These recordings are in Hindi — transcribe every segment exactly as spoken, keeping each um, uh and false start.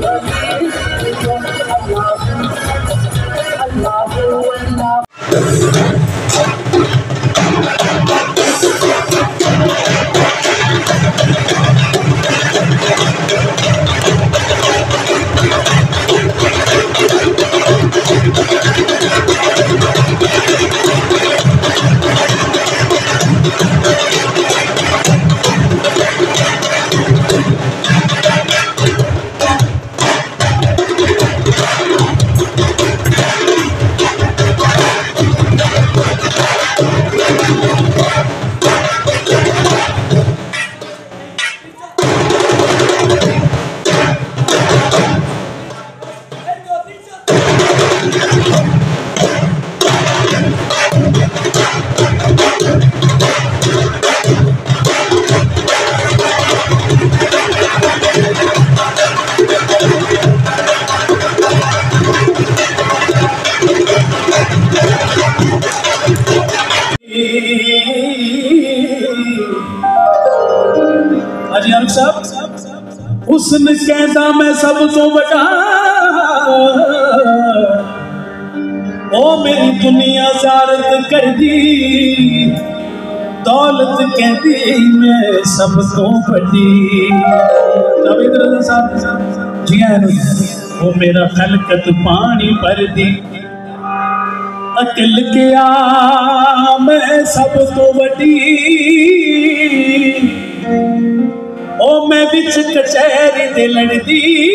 हुस्न कहता मैं सब तो बड़ा ओ मेरी दुनिया ज़ारत कर दी दौलत कहती मैं सब तो बड़ी वो मेरा खलकत पानी पर दी अकल क्या मैं सब तो बड़ी ओ मैं बिच कचहरी दे लड़दी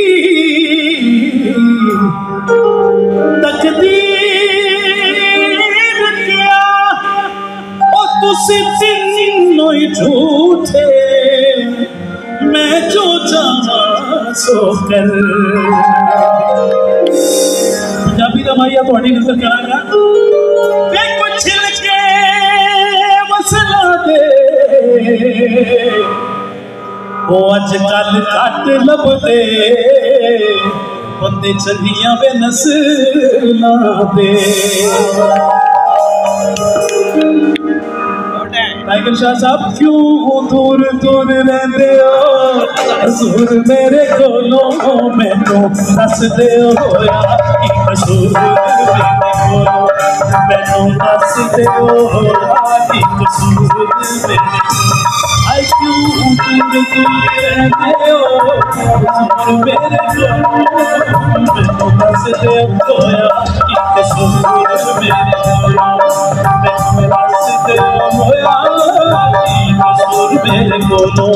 तकदीर क्या ओ तुसी तीनों ही झूठे मैं जो चाहा सो कर पंजाबी दा माइया तुहाडी नज़र करांगा वे कुछ लगे मसला दे वो अजकल घट लभदे बंदे चलियां वे नस्लां दे टाइगर शाह साहब क्यों दूर दूर रहंदे हो कसूर मेरे कोलों मैनू दस दे होया की कसूर मेरे कोलों मैनू दस दे होया की कसूर मेरे आई क्यों दूर दूर रहते हो मेरे कोलों मैनू दस दे होया की कसूर मेरे कोलों मैनू दस दे होया की कसूर मेरे कोलों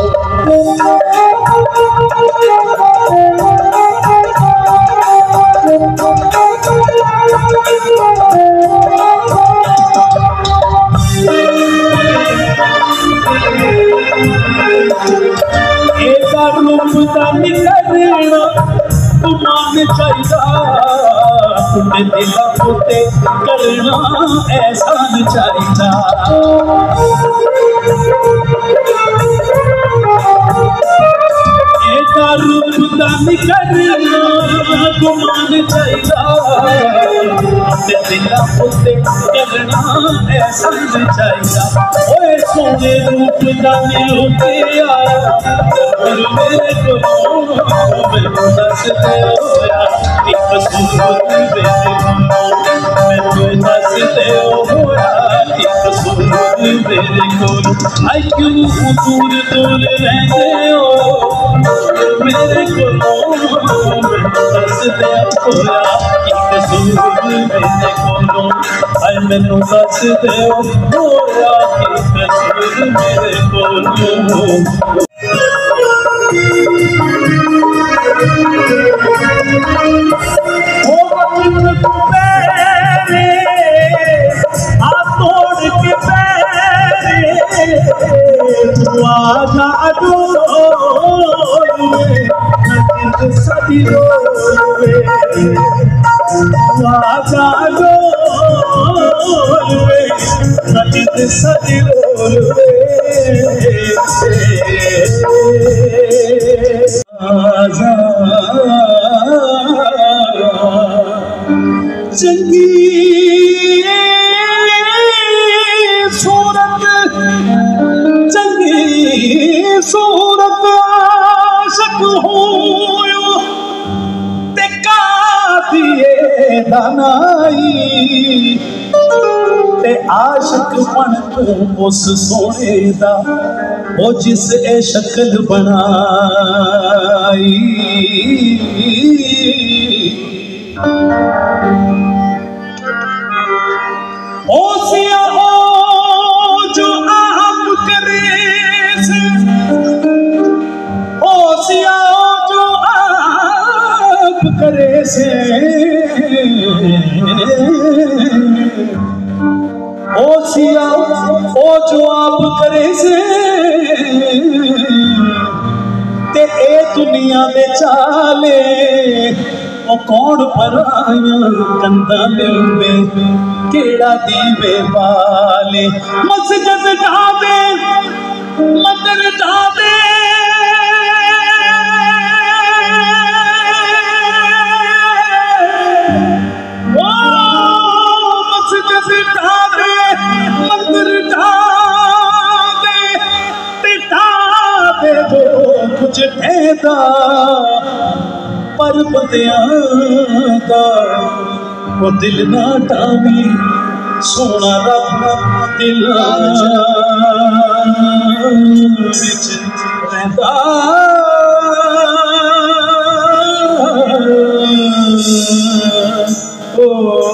करना तुमान चाहिए तुम्हें दिला होते करना एहसान चाहिए रूप दान करना गुमान चाहिए दिला होते करना एहसान चाहिए ओए सोने रूप दान होते आया मेरे को मैनू दस दे होया की कसूर मेरे कोलों मैनू दस दे होया की कसूर मेरे कोलों आई क्यों दूर दूर रहंदे हो मेरे कोलों मैनू दस दे होया की कसूर मेरे कोलों आई मैनू दस दे होया की कसूर मेरे कोलों सदी रोवे आजा रोवे सजिद सदी रोवे आजा चंगी सूरत चंगी सूरत आशिक होयो दिए दानाई ते आशिक बन तू उस सोने दा वो जिस ए शक्ल बनाई। ओ सिया ओ जो आप करे से, ओ सिया ओ जो आप करे से, ओ सिया ओ जो आप करे से ते ए दुनिया में चाले ओ कौन पराया कंधा में केड़ा दीवे वाले। मस्जिद जावे मंदिर जावे कुछ ऐदा पर बंदियां दा वो दिल ना टावी सोना रब दिल विच रहिंदा। ओ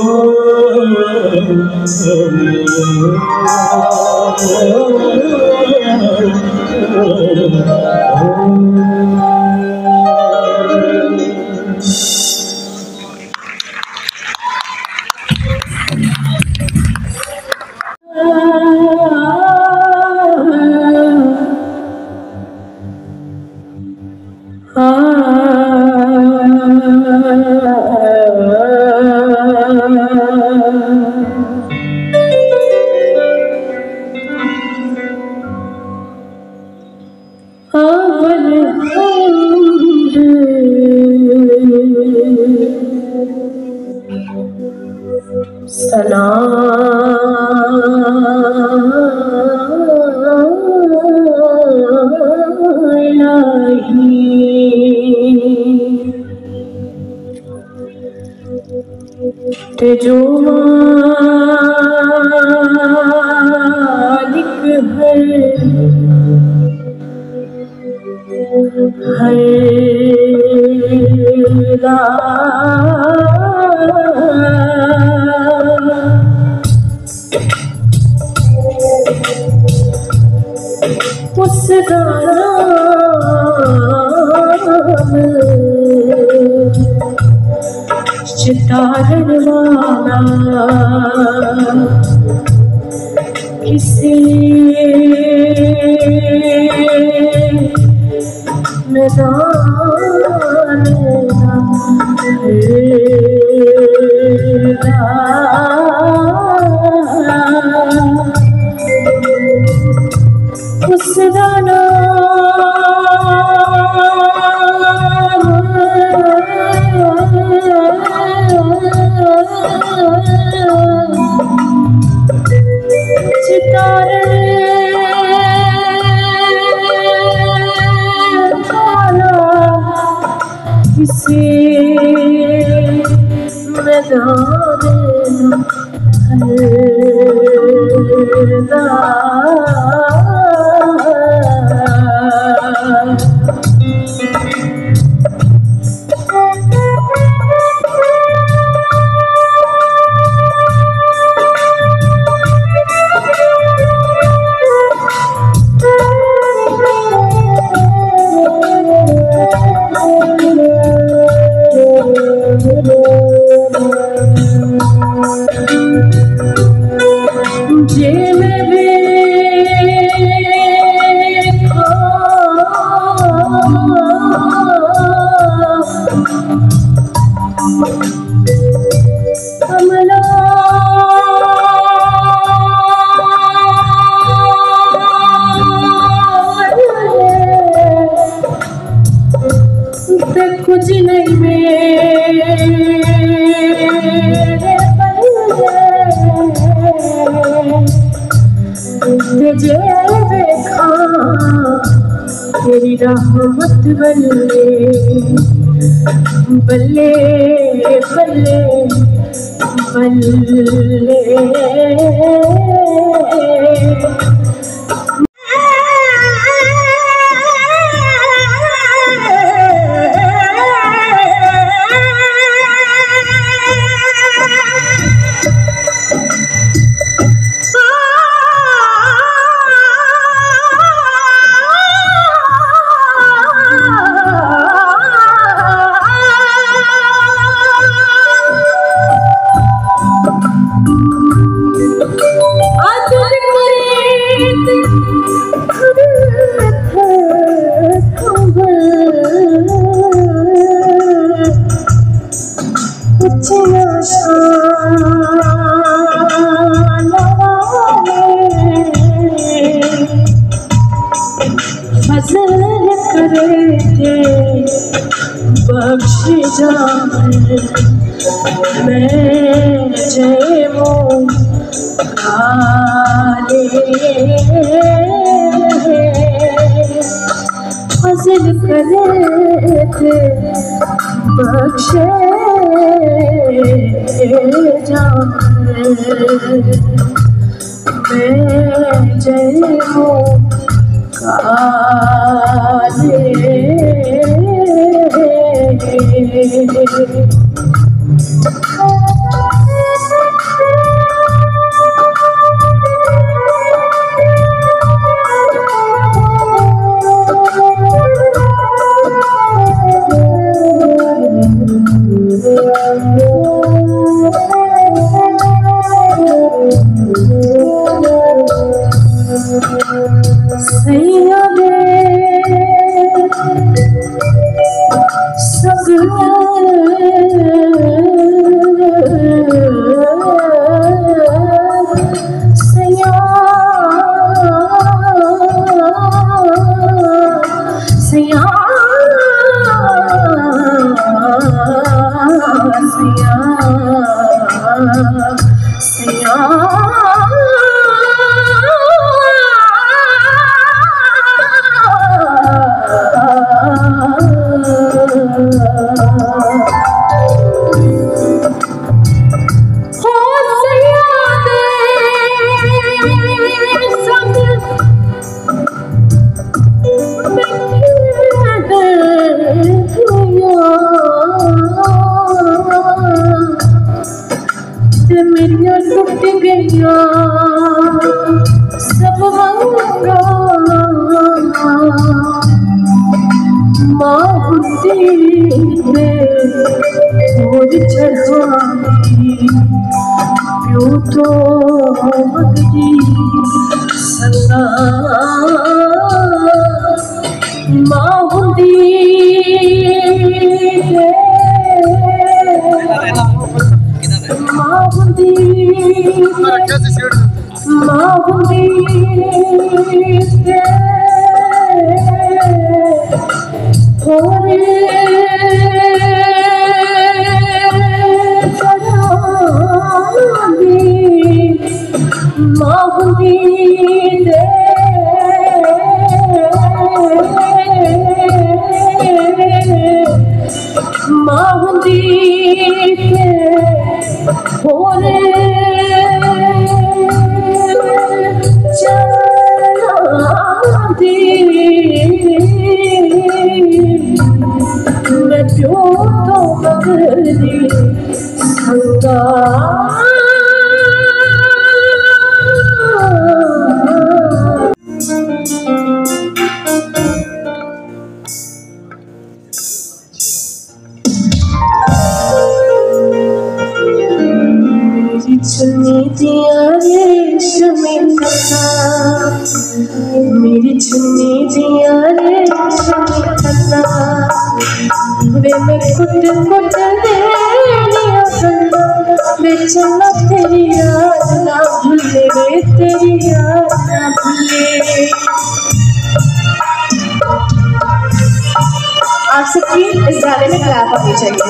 ते जो मालिक है हर उसका चितारण वाला किसी मैदान उसका किसी मैदान हरदा कुछ नहीं तुझे देखा तेरी रहमत बल्ले बल्ले बल्ले बल्ले फजल करे थे बख्श जाने मैं जय वो काले फजल करे थे बख्श जाने मैं जय वो काले मेरिया टूट गईया सब वंगा माँ बुद्धि दे और चढ़ाई प्यो तो मगरी संगा माँ बुद्धि दे माहुदी माहुदी होरे चढ़ाई माहुदी दे माहुदी होरे चढ़ाई मैं प्यो तो मगरी संगा चुन्नी दिया रेशमी कथा मेरी चुन्नी दिया रेशमी कथा वे मैं कुट कुट लेनिया गल्ला वे चन्ना तेरी याद ना भूले वे तेरी याद ना भूले। आप सबकी इस गाने में क्लैप होनी चाहिए।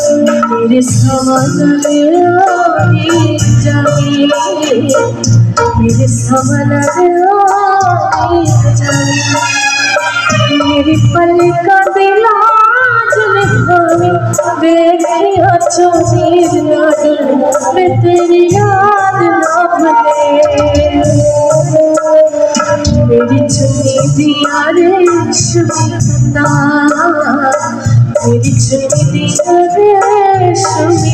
मेरे सवाल जागी मेरे सामने मेरी पल का दिला देखिया चोरीर मैं तेरी याद ना भूले मेरी चुनी दिया रेशमी मेरी चुनी दिया रेशमी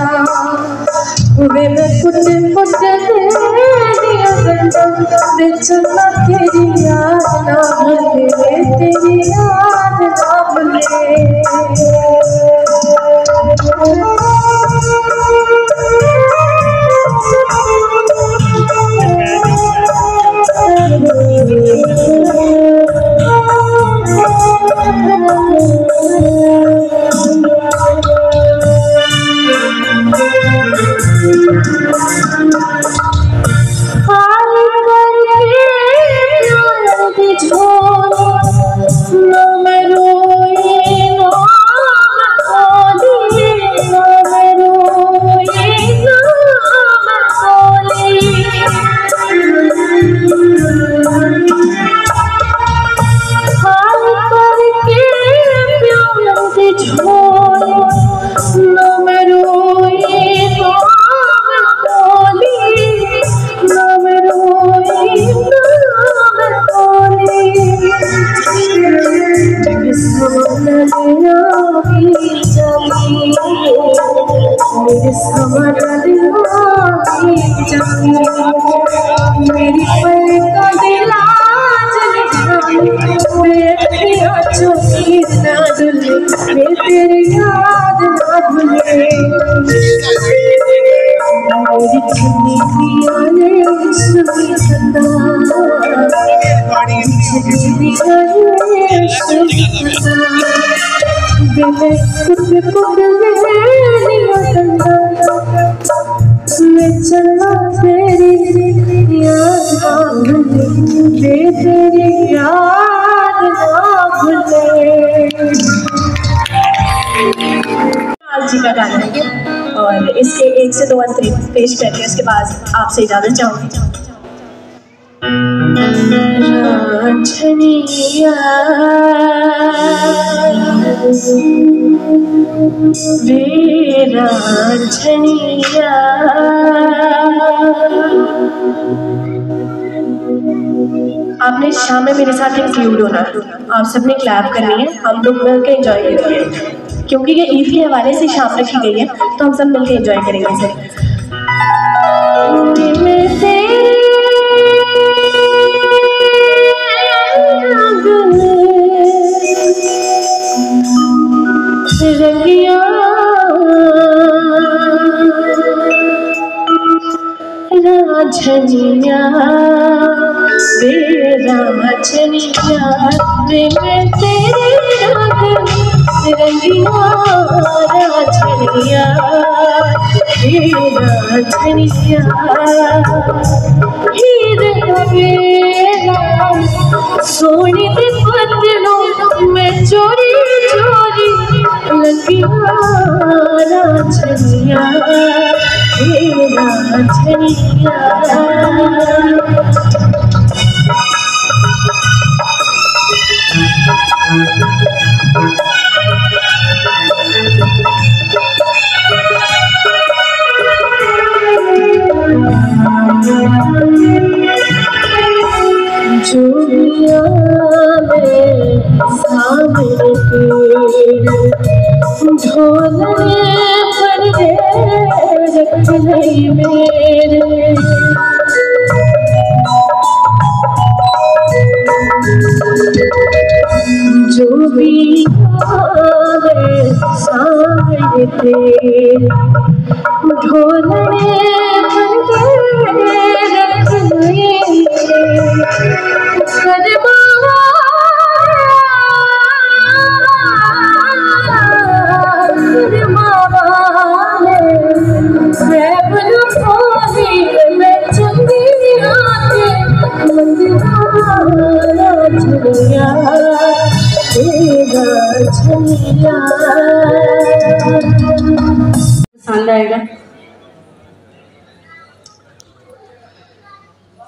वे मैं कुट कुट दिया बेचना तेरी याद ना भूले तेरी याद ना भूले मेरी पल का दिला चोरीर ना भूले मैं तेरी याद ना भूले मेरी चुनी दिया रेशमी चुनी दिया रेशमी मैं कुट कुट मैं चला तेरी याद ना भूले तेरी याद ना भूले। जी का गाना है और इसके एक से दो अंतरे पेश करके उसके बाद आपसे इजाजत चाहूँगी। रांझनिया वे रांझनिया आपने शाम में मेरे साथ इंक्लूड होना है, आप सबने क्लैप करनी है, हम लोग मिलकर एंजॉय करेंगे क्योंकि ये ईद के हवाले से शाम रखी गई है तो हम सब मिलकर एंजॉय करेंगे इसे। रांझनिया वे रांझनिया वे मैं तेरे रंग रंगिया रांझनिया वे रांझनिया हीरे मेरा सोने दे बदलों में चोरी चोरी लगिया रांझनिया वे रांझनिया। जुलिया में सामने ढोलने पर रख नहीं मेरे जो भी आवे सामने थे ढोलने पर रख नहीं पसंद आएगा।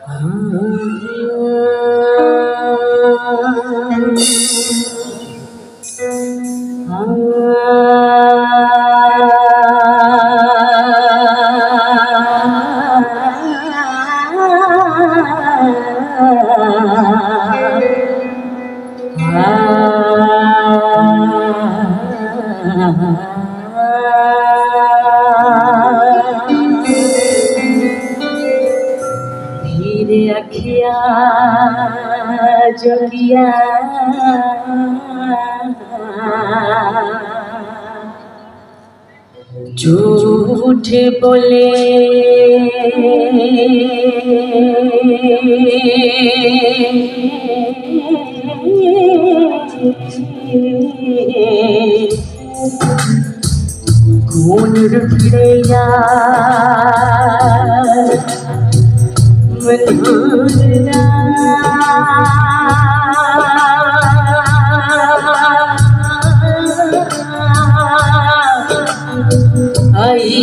धीरे अखिया जोगिया झूठ बोले कौन रुठे यार मनोरना आई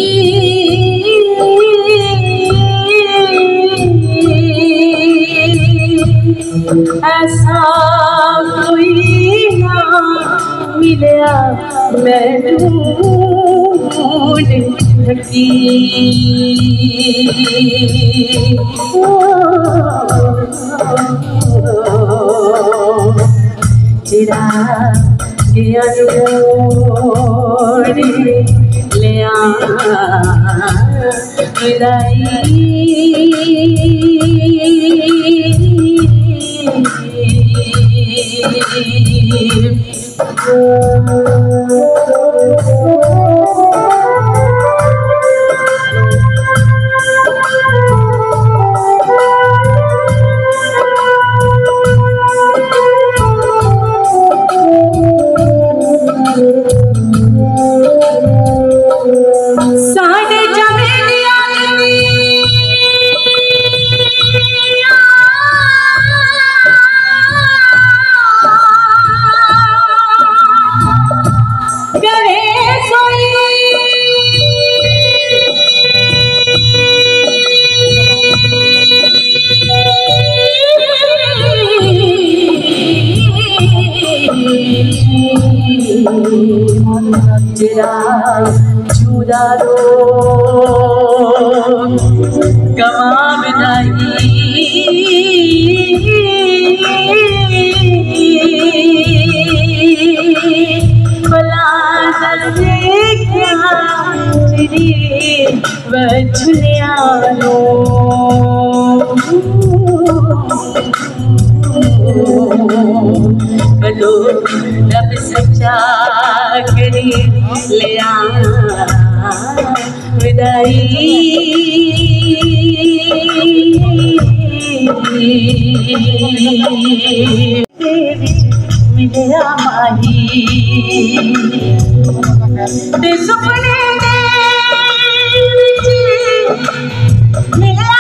ऐसा कोई ना मिला मैं ढूंढ थकी चिरा गया ले आ साढ़े चमेलिया करे सोई जरा चूड़ा रो गमा बिदाई भला दसे क्या तेरी बचनिया रो बलो रब सच्चा करी ले आ विदाई मिलिया माही ते सुपने मिला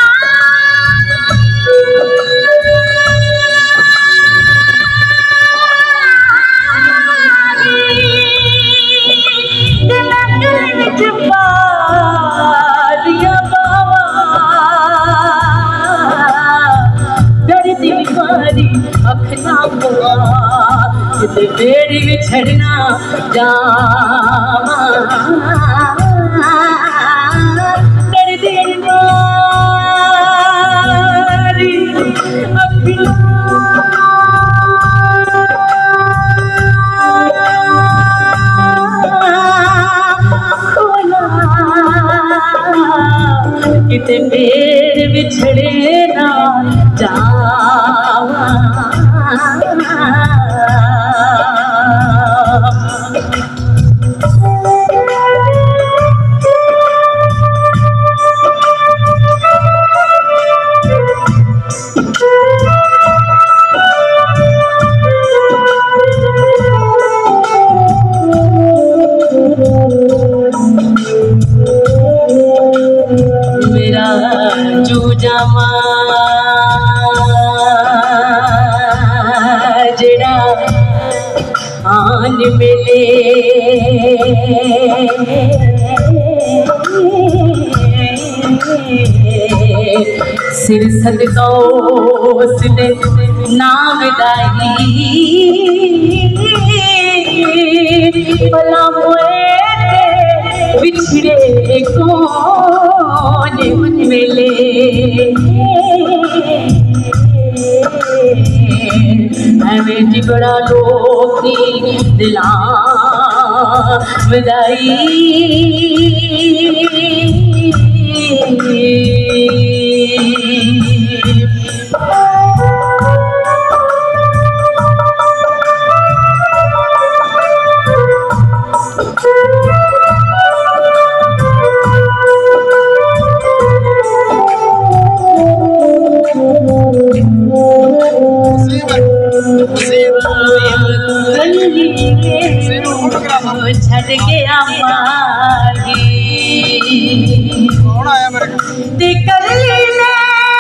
तेरी बिछड़ना जावा दर्द मारी अखियाँ किते मेर बिछड़े ना जावा मेरा जो जामा जड़ा आन मिले सिर सदका उसने नाम दाई भला मोए बिछड़े कौन मिले हमें जी बड़ा लोकी दिला विदाई छड़ गया मारी ते कर लीने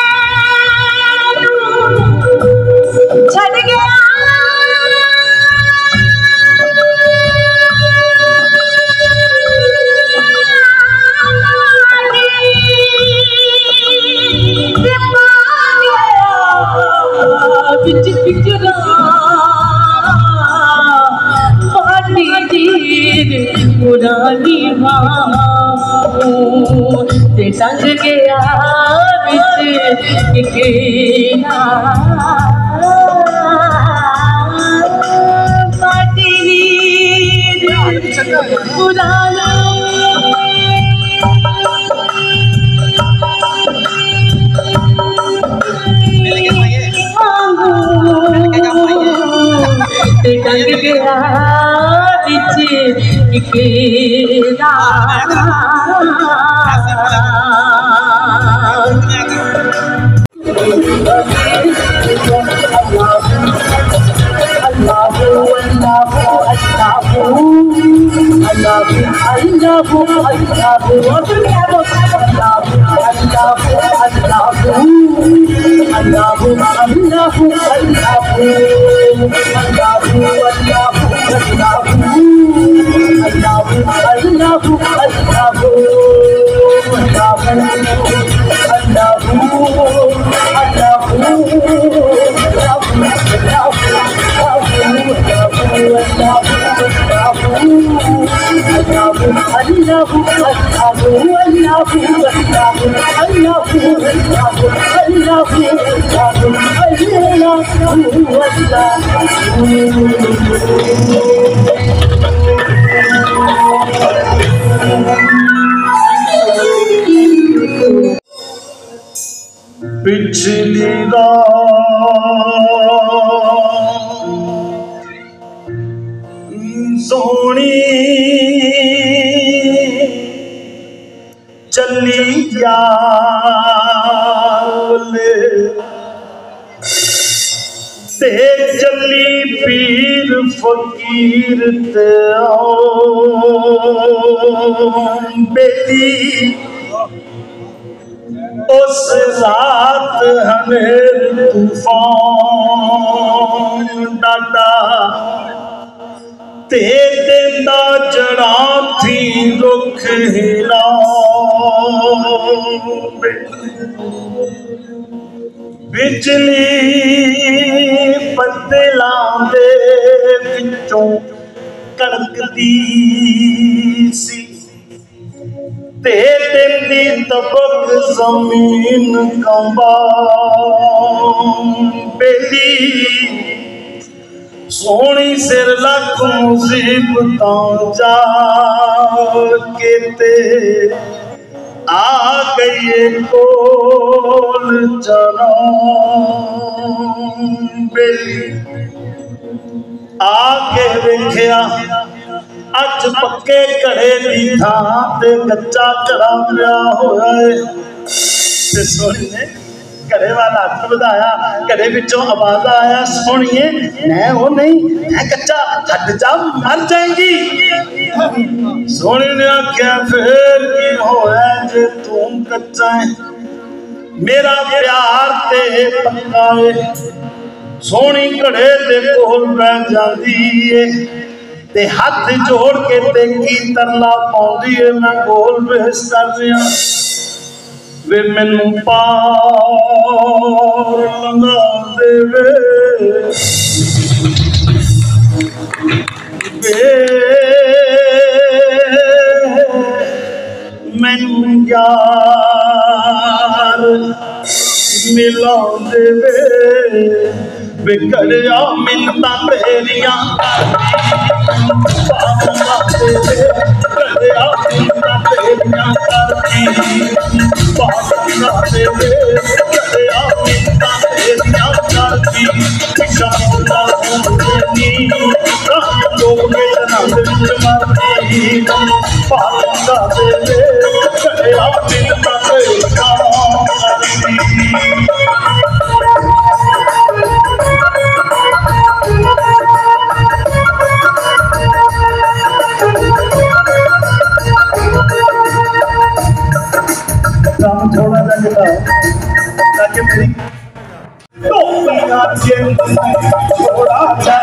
छड़ गया बिच फिकरा पुरानी बाहों ते टंग गया बिच पाटी पुराना ते टंग गया बिच केरा पिछली रात सोनी चली याले ते चली पीर फकीर ते बेटी उस रात हमें तूफान डाटा ते देता जड़ा थी रुख हिला बिजली बदलां दे विचों कड़कदी सी ते तेरी तबक जमीन कंबा बेली सोनी सिर लख मुसीबतां जा के ते आ गई कोल चना बेली आके वेख्या अच पक्के घड़े की थां ते कच्चा घड़ा पिया होया है ते सोनी ने घड़े वाला हाथ बढ़ाया घड़े विचों आवाज आया सोनिए मैं वो नहीं मैं कच्चा हट जा मर जाएगी सोनी ने आख्या फिर की होया जे तू कच्चा है मेरा प्यार ते पक्का है सोनी घड़े दे कोल बैठ जाती है ते हाथ जोड़ के ते की तरला पाउंदी है मैं गोल बेस कर रहा वे मैनू पार लंघा देवे वे मैनू यार मिला देवे वे करिया मिन्नतां तेरियां पावना देवे करिया मिन्नतां तेरियां करदी पावना देवे करिया मिन्नतां तेरियां करदी शमोला होनी रात लोग मेरे नाम विच मरदी पावना देवे करिया मिन्नतां तेरियां करदी थोड़ा सा बताओ ताकि मेरी थोड़ा सा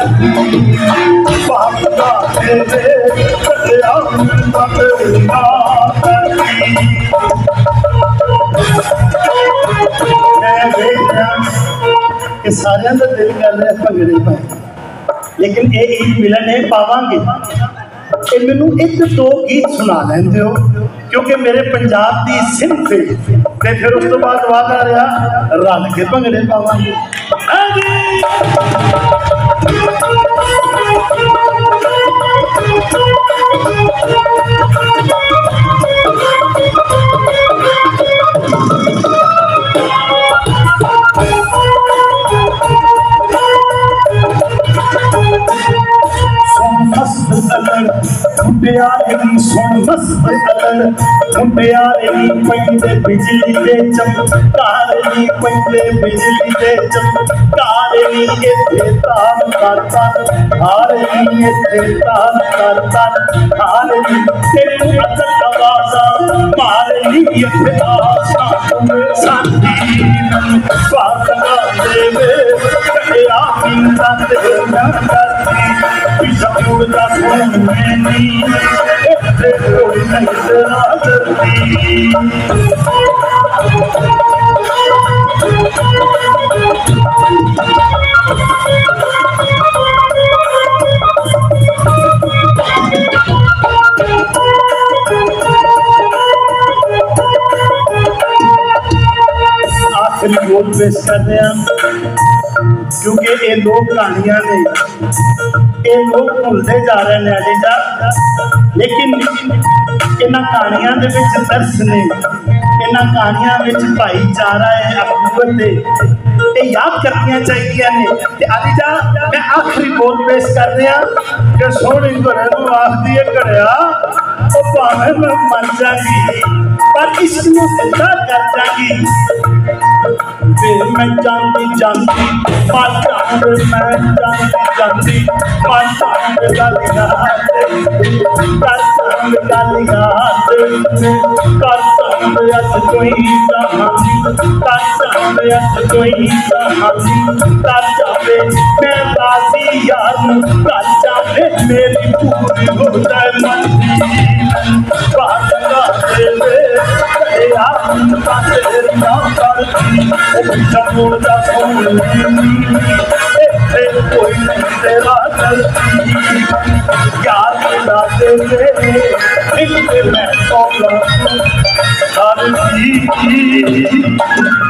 सारे का दिल कर रहे भंगड़े पाए लेकिन ये ईद मिलन है पावांगे मैनू एक दो गीत सुना लेंदे हो क्योंकि मेरे पंजाब की सिंध से फिर उस तो बाद वादा रहा रल के भंगड़े पावांगे बिजली दे चमकार पहले बिजली दे चमकार तार करता हार तार करता हार तेरे अदर आवाजा मार साथी स्वागत देवे करिया मिन्नतां तेरियां करदी पिछड़ दा सुन मैनी इत्थे कोई नहीं करदी आखिरी बोल पेश करते हैं क्योंकि ये लोग कहानियां ने ये लोग भूलते जा रहे हैं अजीजा लेकिन इन्हां कहानियां दे विच दर्श ने इन्हां कहानियां विच भाईचारा है अखुवत है ये याद करनियां चाहिए ने ते अजीजा मैं आखिरी बोल पेश कर रहा कि सोहनी घरे नूं आखदी है घड़िया ओ भावें मैं मर जागी पर इश्क नूं जिंदा कर जागी मैं जानती जानती मर जाऊं मैं जानती जानती मर जाऊं गाली हाथ कर जाऊं गाली हाथ कर जाऊं अज कोई कहानी कर जाऊं अज कोई कहानी कर जावे मैं राजी यार कर जावे मेरी पूरी हो जाए मर्जी बात देवे यार तेरी ना करती शमोल दा फूल कोई नहीं तेरा गलती यार मिला देवे मैं कौन हर जी